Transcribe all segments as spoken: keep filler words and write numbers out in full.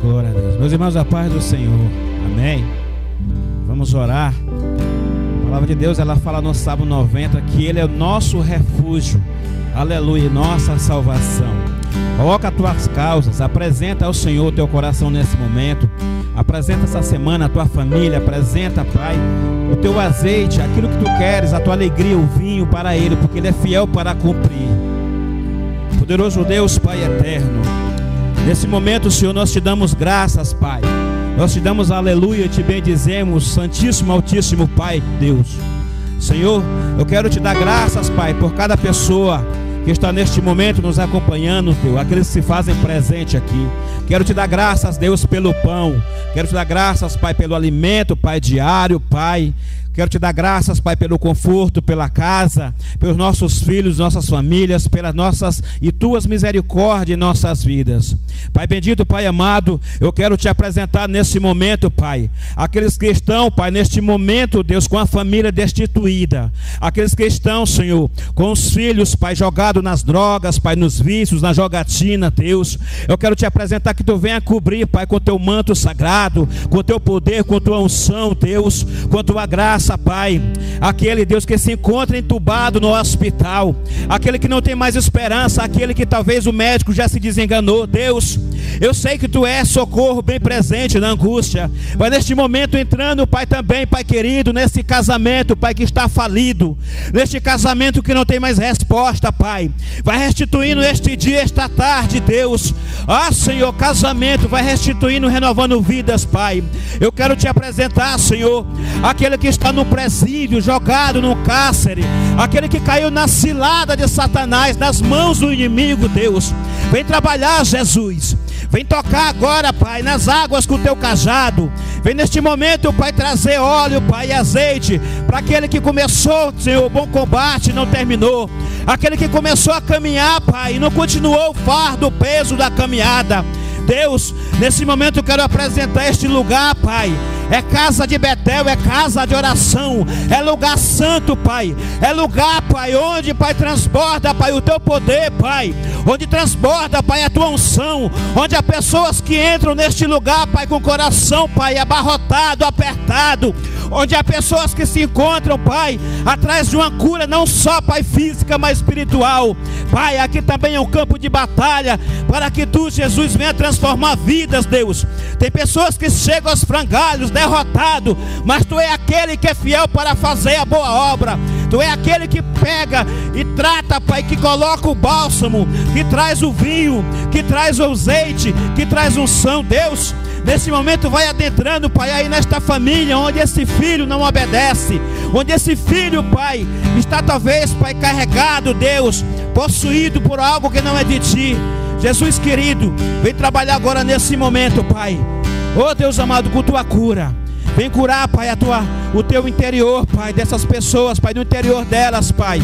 glória a Deus. Meus irmãos, a paz do Senhor. Amém. Vamos orar. A palavra de Deus, ela fala no Salmo noventa que Ele é o nosso refúgio. Aleluia, nossa salvação. Coloca as tuas causas, apresenta ao Senhor teu coração nesse momento. Apresenta essa semana a tua família, apresenta, Pai, o teu azeite, aquilo que tu queres, a tua alegria, o vinho para Ele, porque Ele é fiel para cumprir. Poderoso Deus, Pai eterno, nesse momento, Senhor, nós te damos graças, Pai. Nós te damos aleluia, te bendizemos, Santíssimo, Altíssimo Pai, Deus. Senhor, eu quero te dar graças, Pai, por cada pessoa que está neste momento nos acompanhando, Deus, aqueles que se fazem presente aqui. Quero te dar graças, Deus, pelo pão. Quero te dar graças, Pai, pelo alimento, Pai, diário, Pai. Quero te dar graças, Pai, pelo conforto, pela casa, pelos nossos filhos, nossas famílias, pelas nossas e tuas misericórdias em nossas vidas. Pai bendito, Pai amado, eu quero te apresentar nesse momento, Pai, aqueles que estão, Pai, neste momento, Deus, com a família destituída. Aqueles que estão, Senhor, com os filhos, Pai, jogados nas drogas, Pai, nos vícios, na jogatina, Deus. Eu quero te apresentar que tu venha cobrir, Pai, com teu manto sagrado, com teu poder, com tua unção, Deus, com tua graça, Pai. Aquele, Deus, que se encontra entubado no hospital, aquele que não tem mais esperança, aquele que talvez o médico já se desenganou, Deus, eu sei que tu és socorro bem presente na angústia. Vai neste momento entrando, Pai, também, Pai querido, nesse casamento, Pai, que está falido, neste casamento que não tem mais resposta, Pai. Vai restituindo este dia, esta tarde, Deus. Ah, Senhor, casamento, vai restituindo, renovando vidas, Pai. Eu quero te apresentar, Senhor, aquele que está no presídio, jogado no cárcere, aquele que caiu na cilada de Satanás, nas mãos do inimigo, Deus. Vem trabalhar, Jesus. Vem tocar agora, Pai, nas águas com o teu cajado. Vem neste momento, Pai, trazer óleo, Pai, e azeite para aquele que começou, Senhor, o bom combate e não terminou. Aquele que começou a caminhar, Pai, e não continuou o fardo, o peso da caminhada. Deus, nesse momento eu quero apresentar este lugar, Pai. É casa de Betel, é casa de oração, é lugar santo, Pai. É lugar, Pai, onde, Pai, transborda, Pai, o teu poder, Pai. Onde transborda, Pai, a tua unção. Onde há pessoas que entram neste lugar, Pai, com o coração, Pai, abarrotado, apertado. Onde há pessoas que se encontram, Pai, atrás de uma cura, não só, Pai, física, mas espiritual. Pai, aqui também é um campo de batalha, para que tu, Jesus, venha transformar vidas, Deus. Tem pessoas que chegam aos frangalhos, derrotado, mas tu é aquele que é fiel para fazer a boa obra. Tu é aquele que pega e trata, Pai, que coloca o bálsamo, que traz o vinho, que traz o azeite, que traz unção. Deus, nesse momento vai adentrando, Pai, aí nesta família, onde esse filho não obedece, onde esse filho, Pai, está talvez, Pai, carregado, Deus, possuído por algo que não é de ti. Jesus querido, vem trabalhar agora nesse momento, Pai. Oh Deus amado, com tua cura. Vem curar, Pai, a tua, o teu interior, Pai, dessas pessoas, Pai, no interior delas, Pai.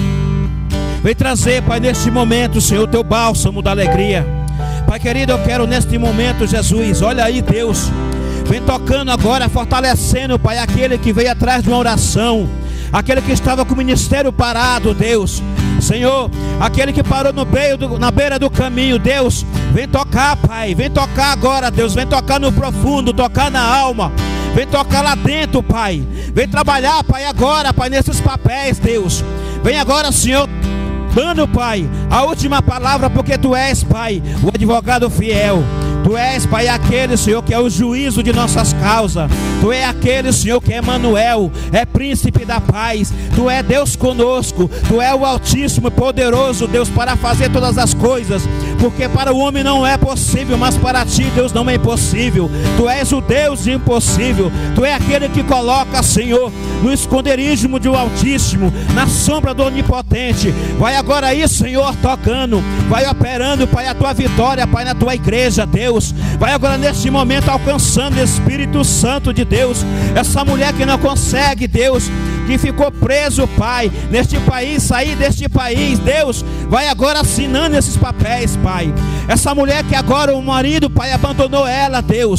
Vem trazer, Pai, neste momento, Senhor, o teu bálsamo da alegria. Pai querido, eu quero neste momento, Jesus, olha aí, Deus. Vem tocando agora, fortalecendo, Pai, aquele que veio atrás de uma oração, aquele que estava com o ministério parado, Deus. Senhor, aquele que parou no meio do, na beira do caminho, Deus, vem tocar, Pai, vem tocar agora, Deus, vem tocar no profundo, tocar na alma, vem tocar lá dentro, Pai, vem trabalhar, Pai, agora, Pai, nesses papéis, Deus, vem agora, Senhor, dando, Pai, a última palavra, porque Tu és, Pai, o advogado fiel. Tu és, Pai, aquele, Senhor, que é o juízo de nossas causas. Tu é aquele, Senhor, que é Emanuel, é príncipe da paz. Tu é Deus conosco. Tu é o Altíssimo e poderoso, Deus, para fazer todas as coisas. Porque para o homem não é possível, mas para Ti, Deus, não é impossível. Tu és o Deus impossível. Tu é aquele que coloca, Senhor, no esconderijo do Altíssimo, na sombra do Onipotente. Vai agora aí, Senhor, tocando. Vai operando, Pai, a Tua vitória, Pai, na Tua igreja, Deus. Vai agora neste momento alcançando o Espírito Santo de Deus. Essa mulher que não consegue, Deus, que ficou preso, Pai, neste país, sair deste país, Deus, vai agora assinando esses papéis, Pai. Essa mulher que agora o marido, Pai, abandonou ela, Deus.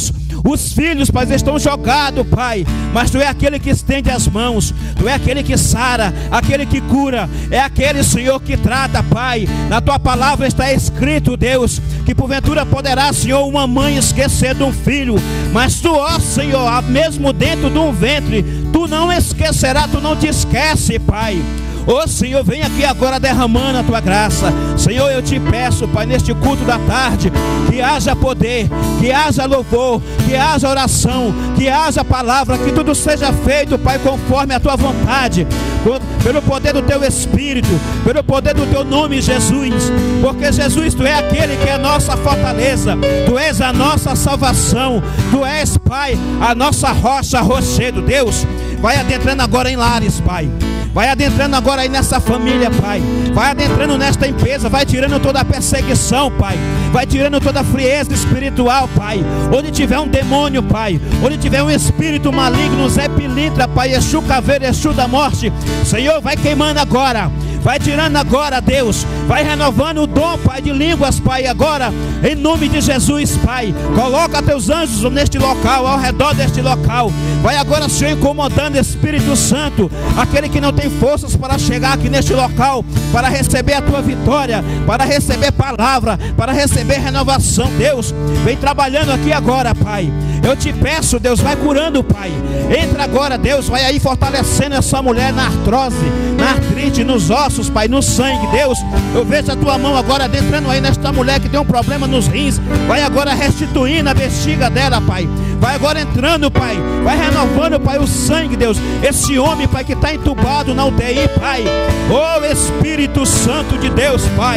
Os filhos, Pai, estão jogados, Pai, mas Tu é aquele que estende as mãos, Tu é aquele que sara, aquele que cura, é aquele, Senhor, que trata, Pai. Na Tua palavra está escrito, Deus, que porventura poderá, Senhor, uma mãe esquecer de um filho, mas Tu, ó Senhor, mesmo dentro de um ventre, Tu não esquecerá, Tu não te esquece, Pai. Ô Senhor, vem aqui agora derramando a Tua graça. Senhor, eu te peço, Pai, neste culto da tarde, que haja poder, que haja louvor, que haja oração, que haja palavra, que tudo seja feito, Pai, conforme a Tua vontade, pelo poder do Teu Espírito, pelo poder do Teu nome, Jesus. Porque Jesus, Tu é aquele que é a nossa fortaleza, Tu és a nossa salvação, Tu és, Pai, a nossa rocha, rochedo. Deus, vai adentrando agora em lares, Pai. Vai adentrando agora aí nessa família, Pai. Vai adentrando nesta empresa. Vai tirando toda a perseguição, Pai. Vai tirando toda a frieza espiritual, Pai. Onde tiver um demônio, Pai, onde tiver um espírito maligno, Zé Pilintra, Pai, Exu Caveira, Exu da morte, Senhor, vai queimando agora. Vai tirando agora, Deus. Vai renovando o dom, Pai, de línguas, Pai, agora, em nome de Jesus, Pai. Coloca Teus anjos neste local, ao redor deste local. Vai agora, Senhor, incomodando, Espírito Santo, aquele que não tem forças para chegar aqui neste local, para receber a Tua vitória, para receber palavra, para receber renovação. Deus, vem trabalhando aqui agora, Pai. Eu te peço, Deus, vai curando, Pai. Entra agora, Deus, vai aí fortalecendo essa mulher na artrose, na artrite, nos ossos, Pai, no sangue. Deus, eu vejo a Tua mão agora adentrando aí nesta mulher que tem um problema nos rins. Vai agora restituindo a bexiga dela, Pai. Vai agora entrando, Pai. Vai renovando, Pai, o sangue, Deus. Esse homem, Pai, que está entubado na U T I, Pai. Oh, Espírito Santo de Deus, Pai.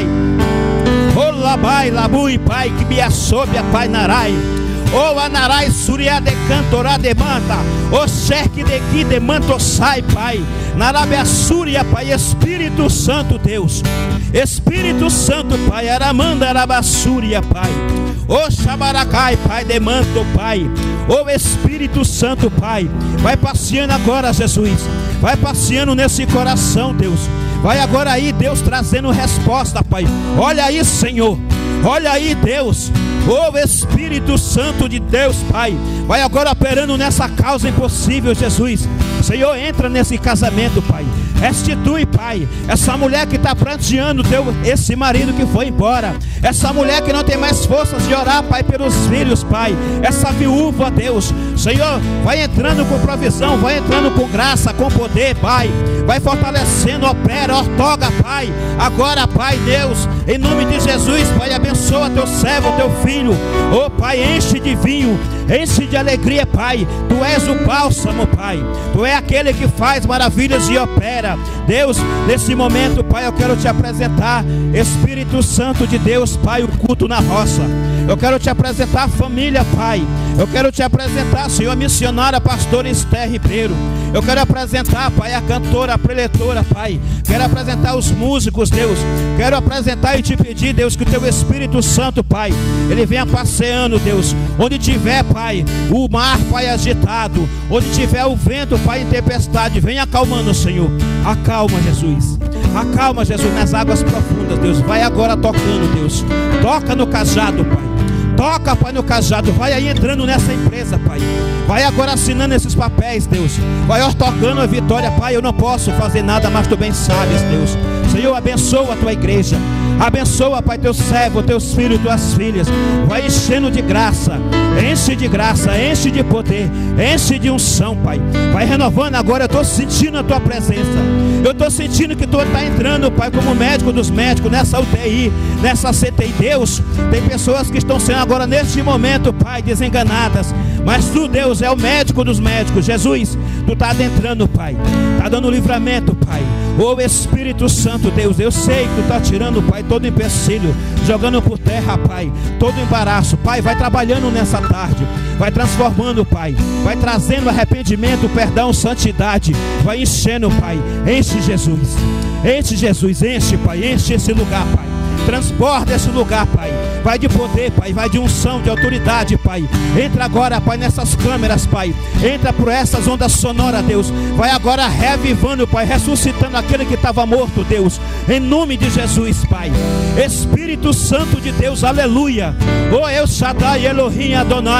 Oh, labai, labui, Pai, que me assobe, Pai, narai. Oh, anarai, suria de cantorá de manta. Oh, cerque de que de manto sai, Pai. Narabia súria, Pai. Espírito Santo, Deus. Espírito Santo, Pai. Aramanda, arabassúria, Pai. Oh, Xabaracai, Pai, de manto, Pai. Oh, Espírito Santo, Pai. Vai passeando agora, Jesus. Vai passeando nesse coração, Deus. Vai agora aí, Deus, trazendo resposta, Pai. Olha aí, Senhor. Olha aí, Deus. Oh, Espírito Santo de Deus, Pai. Vai agora operando nessa causa impossível, Jesus. Senhor, entra nesse casamento, Pai. Restitui, Pai, essa mulher que está pranteando teu, esse marido que foi embora. Essa mulher que não tem mais forças de orar, Pai, pelos filhos, Pai. Essa viúva, Deus. Senhor, vai entrando com provisão, vai entrando com graça, com poder, Pai. Vai fortalecendo, opera, ortoga, Pai. Agora, Pai, Deus, em nome de Jesus, Pai, abençoa teu servo, teu filho. Oh, Pai, enche de vinho, enche de alegria, Pai. Tu és o bálsamo, Pai. Tu és aquele que faz maravilhas e opera. Deus, nesse momento, Pai, eu quero te apresentar, Espírito Santo de Deus, Pai, o culto na roça. Eu quero te apresentar a família, Pai. Eu quero te apresentar, Senhor, a missionária pastora Esther Ribeiro. Eu quero apresentar, Pai, a cantora, a preletora, Pai. Quero apresentar os músicos, Deus. Quero apresentar e te pedir, Deus, que o teu Espírito Santo, Pai, ele venha passeando, Deus. Onde tiver, Pai, o mar, Pai, agitado, onde tiver o vento, Pai, em tempestade, venha acalmando, Senhor. Acalma, Jesus. Acalma, Jesus, nas águas profundas, Deus. Vai agora tocando, Deus. Toca no cajado, Pai. Toca, Pai, no cajado. Vai aí entrando nessa empresa, Pai. Vai agora assinando esses papéis, Deus. Vai tocando a vitória, Pai. Eu não posso fazer nada, mas Tu bem sabes, Deus. Senhor, abençoa a Tua igreja. Abençoa, Pai, Teu servo, Teus filhos, Tuas filhas. Vai enchendo de graça. Enche de graça, enche de poder, enche de unção, Pai. Vai renovando agora. Eu estou sentindo a Tua presença. Eu estou sentindo que Tu está entrando, Pai, como médico dos médicos, nessa U T I, nessa C T I. Deus, tem pessoas que estão sendo agora neste momento, Pai, desenganadas. Mas Tu, Deus, é o médico dos médicos. Jesus, Tu está adentrando, Pai. Está dando livramento, Pai. Ô Espírito Santo, Deus, eu sei que Tu está tirando, Pai, todo empecilho, jogando por terra, Pai, todo embaraço. Pai, vai trabalhando nessa tarde. Vai transformando, Pai. Vai trazendo arrependimento, perdão, santidade. Vai enchendo, Pai. Enche, Jesus. Enche, Jesus. Enche, Pai. Enche esse lugar, Pai. Transborda esse lugar, Pai. Vai de poder, Pai. Vai de unção, de autoridade, Pai. Entra agora, Pai, nessas câmeras, Pai. Entra por essas ondas sonoras, Deus. Vai agora revivando, Pai. Ressuscitando aquele que estava morto, Deus. Em nome de Jesus, Pai. Espírito Santo de Deus, aleluia. Oh, El Shaddai, Elohim Adonai.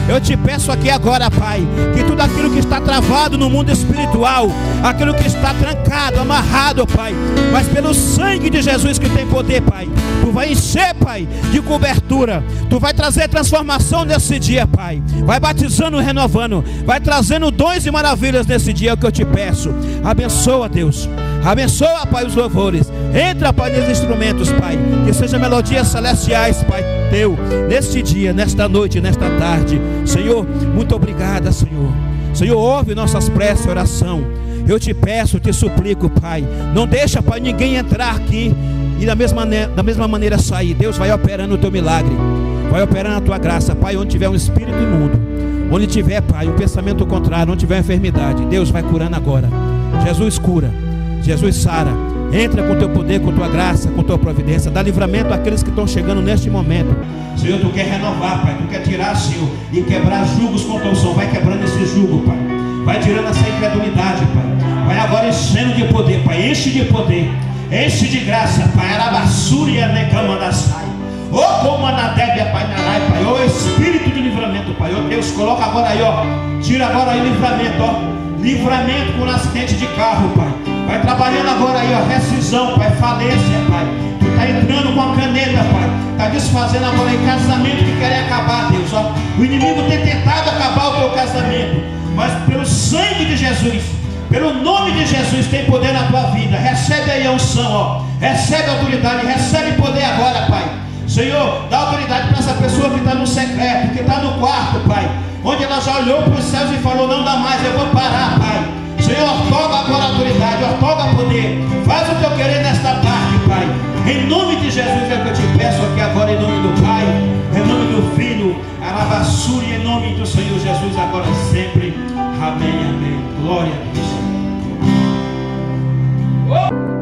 Eu te peço aqui agora, Pai, que tudo aquilo que está travado no mundo espiritual, aquilo que está trancado, amarrado, Pai, mas pelo sangue de Jesus que tem poder, Pai, Tu vai encher, Pai, de cobertura. Tu vai trazer transformação nesse dia, Pai. Vai batizando, renovando, vai trazendo dons e maravilhas nesse dia, é o que eu te peço. Abençoa, Deus. Abençoa, Pai, os louvores. Entra, Pai, nos instrumentos, Pai. Que sejam melodias celestiais, Pai, Teu, neste dia, nesta noite, nesta tarde. Senhor, muito obrigada, Senhor. Senhor, ouve nossas preces e oração. Eu te peço, te suplico, Pai. Não deixa, Pai, ninguém entrar aqui e da mesma, da mesma maneira sair. Deus vai operando o Teu milagre. Vai operando a Tua graça, Pai. Onde tiver um espírito imundo, onde tiver, Pai, um pensamento contrário, onde tiver enfermidade, Deus vai curando agora. Jesus cura, Jesus sara. Entra com Teu poder, com Tua graça, com Tua providência. Dá livramento àqueles que estão chegando neste momento. Senhor, Tu quer renovar, Pai. Tu quer tirar, Senhor, e quebrar julgos com torção. Vai quebrando esse jugo, Pai. Vai tirando essa incredulidade, Pai. Vai agora enchendo de poder, Pai. Enche de poder, enche de graça, Pai. Arabassúria, necamandasai. Ô, comanadébia, Pai, narai, Pai. Ô, espírito de livramento, Pai. Ô, Deus, coloca agora aí, ó. Tira agora aí livramento, ó. Livramento por acidente de carro, Pai. Vai trabalhando agora aí, ó. Rescisão, Pai. Falência, Pai. Tu tá entrando com a caneta, Pai. Tá desfazendo agora aí casamento que querem acabar, Deus, ó. O inimigo tem tentado acabar o teu casamento, mas pelo sangue de Jesus, pelo nome de Jesus, tem poder na tua vida. Recebe aí a unção, ó. Recebe a autoridade, recebe poder agora, Pai. Senhor, dá autoridade para essa pessoa que está no secreto, que está no quarto, Pai, onde ela já olhou para os céus e falou: não dá mais, eu vou parar, Pai. Senhor, ortoga agora a autoridade, ortoga poder. Faz o teu querer nesta tarde, Pai. Em nome de Jesus é o que eu te peço aqui agora, em nome do Pai, em nome do Filho, Arabassuri, em nome do Senhor Jesus, agora e sempre. Amém, amém. Glória a Deus. Oh!